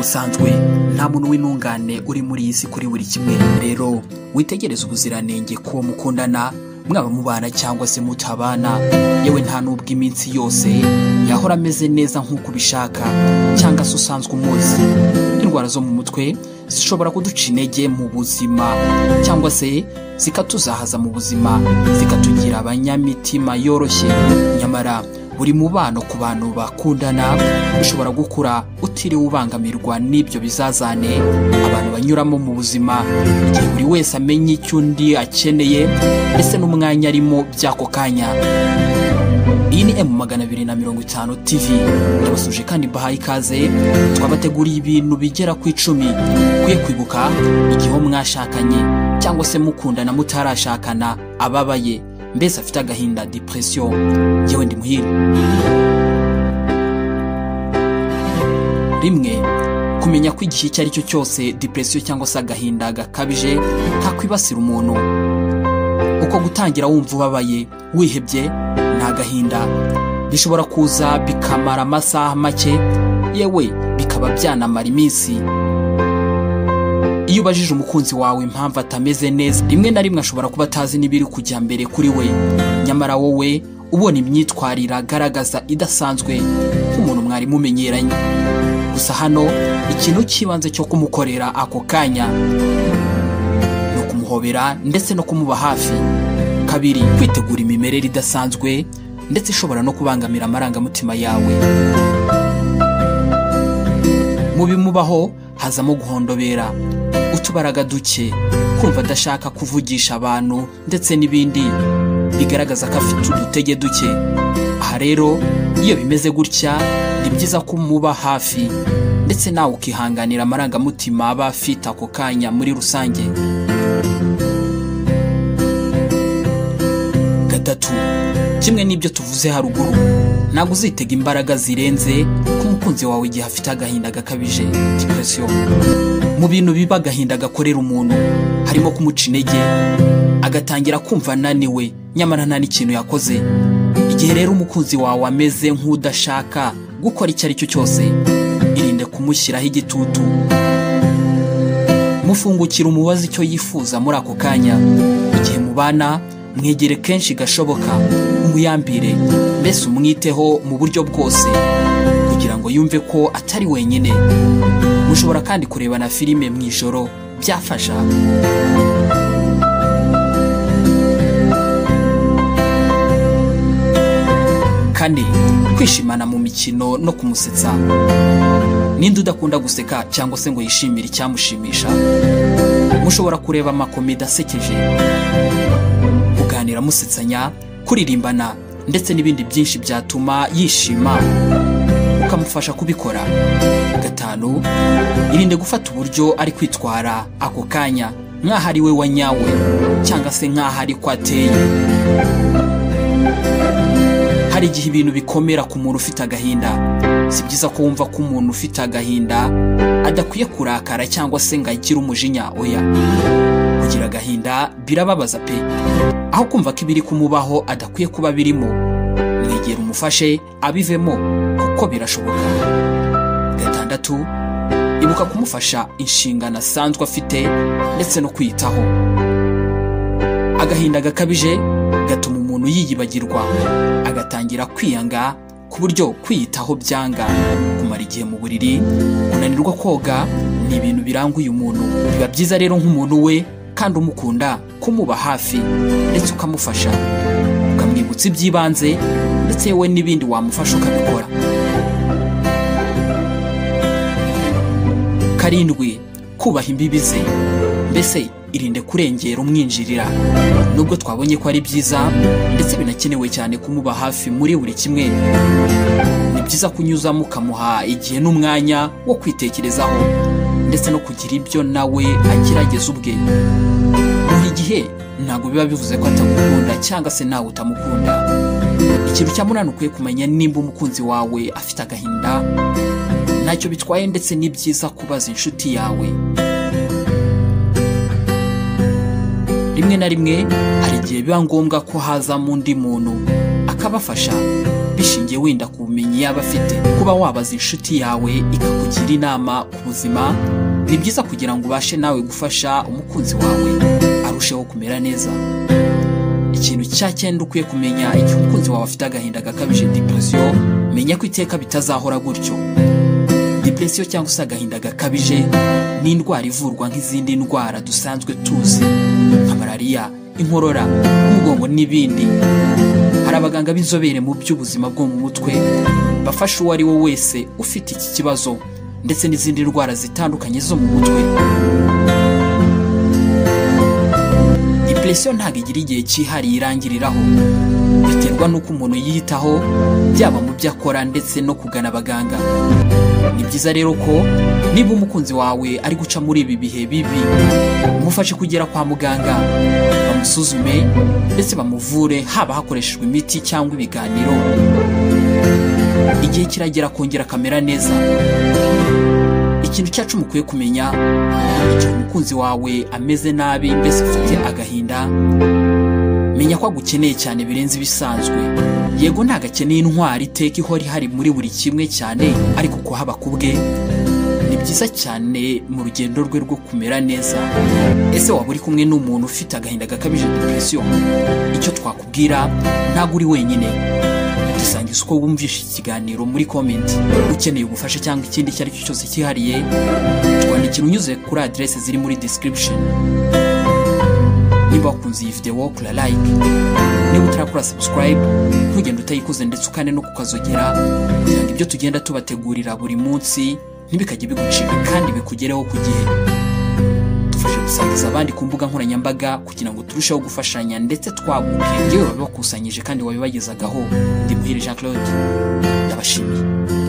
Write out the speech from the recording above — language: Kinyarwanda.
busanzwe nta muntu w'intungane uri muri iyi si kuri buri kimwe. Rero witegereze ubuziranenge ko mukundana, mwaba mubana cyangwa se mutabana, yewe nta nubwo iminsi yose yahora ameze neza nk'uko ubishaka cyangwa se usanzwe umuzi. Indwara zo mu mutwe zishobora kuduca intege mu buzima cyangwa se zikatuzahaza mu buzima, zikatugira abanyamitima yoroshye. Nyamara buri mubano ku bantu bakundana ushobora gukura utiriwe ubangamirwa n'ibyo bizazane abantu banyuramo mu buzima, igihe buri wese amenya icyo undi akeneye ndetse n'umwanya arimo by'ako kanya. Iyi ni M250 TV, ndabasuje kandi mbahaye ikaze. Twabateguriye ibintu bigera ku 10 kwiye kwibuka igihe mwashakanye cyangwa se mukundana mutarashakana ababaye, mbese afite agahinda, depression. Yewe ndi muhire. Rimwe, kumenya ko igihe icyo ari cyo cyose depression cyangwa se agahinda gakabije kakwibasira umuntu. Uko gutangira wumva ubabaye, wihebye, nta gahinda bishobora kuza bikamara amasaha make, yewe bikaba byanamara iminsi. Iyo ubajije umukunzi wawe impamvu atameze neza, rimwe na rimwe ashobora kuba atazi n'ibiri kujya mbere kuri we, nyamara wowe ubona imyitwarire agaragaza idasanzwe nk'umuntu mwari mumenyeranye. Gusa hano ikintu cy'ibanze cyo kumukorera ako kanya no kumuhobera ndetse no kumuba hafi. Kabiri, kwitegura imimerere idasanzwe ndetse ishobora no kubangamira amarangamutima yawe. Mu bimubaho hazamo guhondobera, utubaraga duke, kumva adashaka kuvugisha abantu ndetse n'ibindi bigaragaza ko afite udutege duke. Aha rero iyo bimeze gutya ni byiza kumuba hafi ndetse nawe ukihanganira amarangamutima aba afite ako kanya muri rusange. Gatatu, kimwe n'ibyo tuvuze haruguru, ntabwo uzitega imbaraga zirenze ku mukunzi wawe igihe afite agahinda gakabije, depression. Mu bintu biba agahinda gakorera umuntu harimo kumuca intege, agatangira kumva ananiwe nyamara nta n'ikintu yakoze. Igihe rero umukunzi wawe ameze nk'udashaka gukora icyo ari cyo cyose, irinde kumushyiraho igitutu. Mufungukira umubaza icyo yifuza muri ako kanya. Igihe mubana, mwegere kenshi gashoboka, umuyambire, mbese umwiteho mu buryo bwose kugira ngo yumve ko atari wenyine. Mushobora kandi kureba na filime mu ijoro, byafasha. Kane, kwishimana mu mikino no kumusetsa. Ninde udakunda guseka cyangwa se ngo yishimire icyamushimisha? Mushobora kureba amakomedi asekeje, kuganira musetsanya, kuririmbana ndetse n'ibindi byinshi byatuma yishima, ukamufasha kubikora. Gatanu, irinde gufata uburyo ari kwitwara ako kanya nk'aho ari we wa nyawe cyangwa se nk'aho ari ko ateye. Hari igihe ibintu bikomera ku muntu ufite agahinda. Si byiza ko wumva ko umuntu ufite agahinda adakwiye kurakara cyangwa se ngo agire umujinya. Oya, kugira agahinda birababaza pe. Aho kumva ko ibiri kumubaho adakwiye kuba birimo, mwegera umufashe abivemo kuko birashoboka. Gatandatu, ibuka kumufasha inshingano asanzwe afite ndetse no kwiyitaho. Agahinda gakabije gatuma umuntu yiyibagirwa, agatangira kwiyanga ku buryo kwiyitaho byanga. Kumara igihe mu buriri, kunanirwa koga ni ibintu biranga uyu muntu. Biba byiza rero nk'umuntu we kandi umukunda kumuba hafi ndetse ukamufasha, ukamwibutsa iby'ibanze ndetse we n'ibindi wamufasha ukabikora. Karindwi, kubaha imbibi ze, mbese irinde kurengera umwinjirira. Nubwo twabonye ko ari byiza ndetse binakenewe cyane kumuba hafi muri buri kimwe, ni byiza kunyuzamo ukamuha igihe n'umwanya wo kwitekerezaho ndetse no kugira ibyo nawe agerageza ubwe. Muha igihe ntabwo biba bivuze ko atamukunda cyangwa se nawe utamukunda. Ikintu cya munani ukwiye kumenya nimba umukunzi wawe afite agahinda, ntacyo bitwaye ndetse ni byiza kubaza inshuti yawe. Rimwe na rimwe hari igihe biba ngombwa ko hazamo undi muntu akabafasha, bishingiye wenda ku bumenyi yaba afite. Kuba wabaza inshuti yawe ikakugira inama ku buzima ni byiza kugira ngo ubashe nawe gufasha umukunzi wawe arusheho kumera neza. Ikintu cya cyenda ukwiye kumenya igihe umukunzi wawe afite agahinda gakabije, depression, menya ko iteka bitazahora gutyo. Depression cyangwa se agahinda gakabije ni indwara ivurwa nk'izindi ndwara dusanzwe tuzi nka malariya, inkorora, umugongo n'ibindi. Hari abaganga b'inzobere mu by'ubuzima bwo mu mutwe bafasha uwo ari we wese ufite iki kibazo ndetse n'izindi ndwara zitandukanye zo mu mutwe. Depression ntabwo igira igihe cyihariye irangiriraho, biterwa n'uko umuntu yiyitaho byaba mu byo akora ndetse no kugana abaganga. Ni byiza rero ko niba umukunzi wawe ari guca muri ibi bihe bibi, umufashe kugera kwa muganga bamusuzume ndetse bamuvure, haba hakoreshejwe imiti cyangwa ibiganiro. Igihe kiragera kongera akamera neza. Ikintu cyacu mukwiye kumenya, igihe umukunzi wawe ameze nabi mbese ufite agahinda, menya ko agukeneye cyane birenze ibisanzwe. Yego ntago akeneye intwari iteka ihora ihari muri buri kimwe cyane, ariko ko haba kubwe ni byiza cyane mu rugendo rwe rwo kumera neza. Ese waba uri kumwe n'umuntu ufite agahinda gakabije, depression? Icyo twakubwira, ntago uri wenyine. Dusangiza uko wumvishe ikiganiro muri comment. Ukeneye ubufasha cyangwa ikindi icyo ari cyo cyose cyihariye, twandikira unyuze kuri adresse ziri muri description. Niba wakunze iyi video kora like, niba utarakora subscribe ntugende utayikoze ndetse ukane no kukazogera kugira ngo ibyo tugenda tubategurira buri munsi ntibikajye bigucika kandi bikugereho ku gihe. Dufashe gusangiza abandi ku mbuga nkoranyambaga kugira ngo turusheho gufashanya ndetse twaguke. Yewe babakusanyije kandi wabibagezagaho. Ndi Muhire Jean Claude, ndabashimiye.